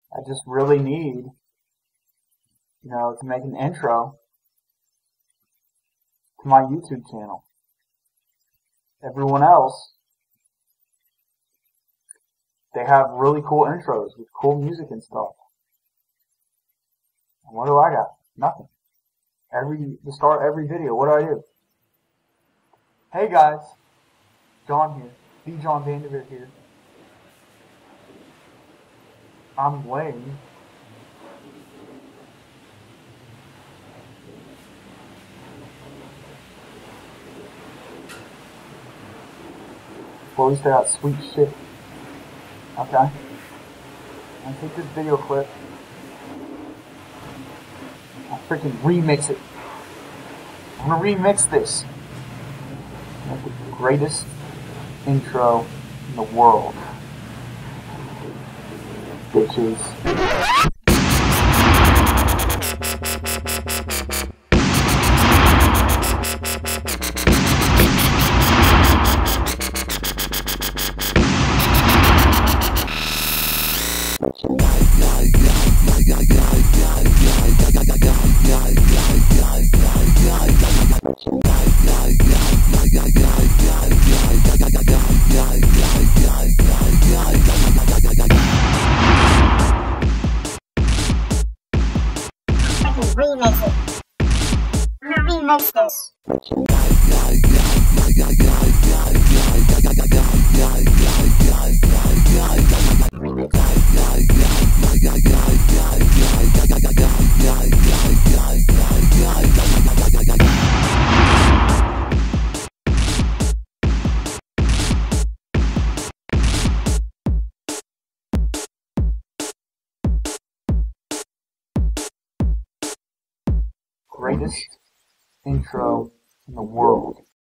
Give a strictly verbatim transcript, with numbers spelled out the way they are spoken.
I just really need, you know, to make an intro to my YouTube channel. Everyone else, they have really cool intros with cool music and stuff. And what do I got? Nothing. Every, to start every video, what do I do? Hey guys, John here, B. John Vanderveer here. I'm Wayne. Well, at least I got sweet shit. Okay. I'm gonna take this video clip. I'll freaking remix it. I'm gonna remix this. Make the greatest intro in the world. Bitches. Remix it. I'm gonna remix this. Greatest intro in the world.